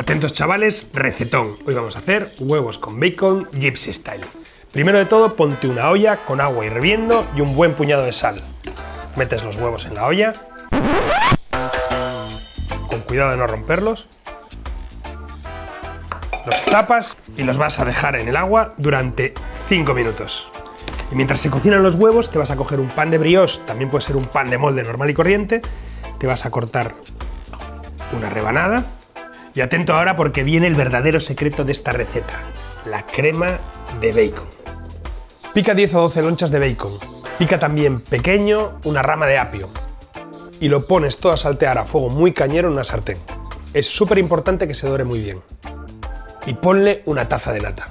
Atentos chavales, recetón. Hoy vamos a hacer huevos con bacon Gypsy Style. Primero de todo, ponte una olla con agua hirviendo y un buen puñado de sal. Metes los huevos en la olla, con cuidado de no romperlos. Los tapas y los vas a dejar en el agua durante 5 minutos. Y mientras se cocinan los huevos, te vas a coger un pan de brioche, también puede ser un pan de molde normal y corriente, te vas a cortar una rebanada. Y atento ahora porque viene el verdadero secreto de esta receta, la crema de bacon. Pica 10 o 12 lonchas de bacon, pica también pequeño una rama de apio y lo pones todo a saltear a fuego muy cañero en una sartén. Es súper importante que se dore muy bien. Y ponle una taza de nata,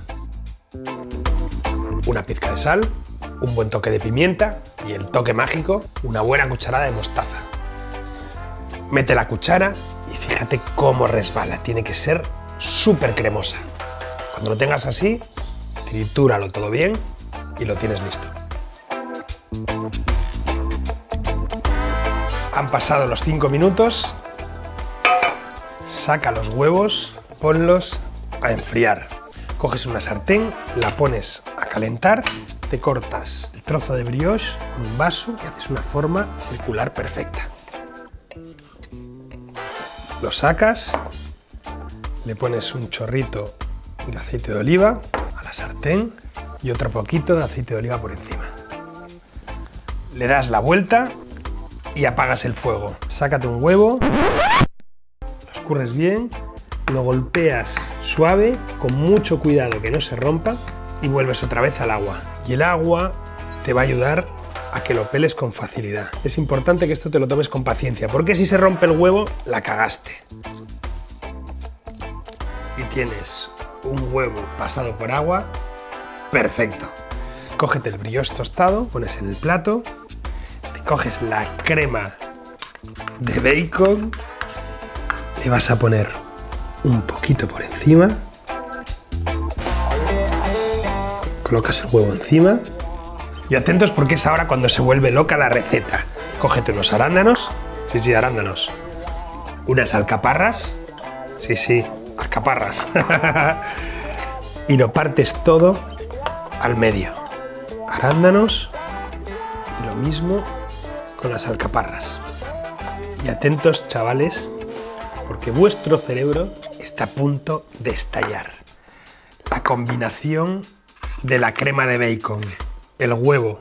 una pizca de sal, un buen toque de pimienta y el toque mágico, una buena cucharada de mostaza. Mete la cuchara y fíjate cómo resbala, tiene que ser súper cremosa. Cuando lo tengas así, tritúralo todo bien y lo tienes listo. Han pasado los 5 minutos, saca los huevos, ponlos a enfriar. Coges una sartén, la pones a calentar, te cortas el trozo de brioche con un vaso y haces una forma circular perfecta. Lo sacas, le pones un chorrito de aceite de oliva a la sartén y otro poquito de aceite de oliva por encima. Le das la vuelta y apagas el fuego. Sácate un huevo, lo escurres bien, lo golpeas suave, con mucho cuidado que no se rompa y vuelves otra vez al agua. Y el agua te va a ayudar a que lo peles con facilidad. Es importante que esto te lo tomes con paciencia, porque si se rompe el huevo, la cagaste. Y tienes un huevo pasado por agua, perfecto. Cógete el brioche tostado, pones en el plato, te coges la crema de bacon, le vas a poner un poquito por encima, colocas el huevo encima. Y atentos porque es ahora cuando se vuelve loca la receta. Cógete unos arándanos, sí, arándanos, unas alcaparras, sí, alcaparras, y lo partes todo al medio. Arándanos y lo mismo con las alcaparras. Y atentos chavales, porque vuestro cerebro está a punto de estallar. La combinación de la crema de bacon, el huevo,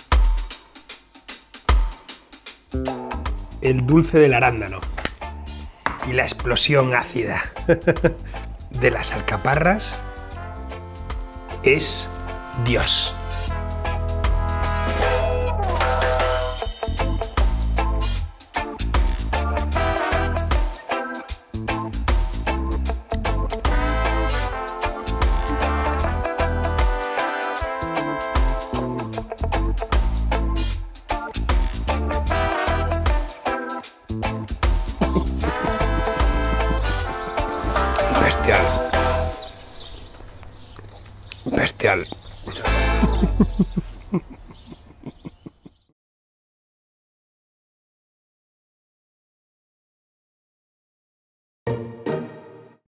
el dulce del arándano y la explosión ácida de las alcaparras es Dios. Bestial.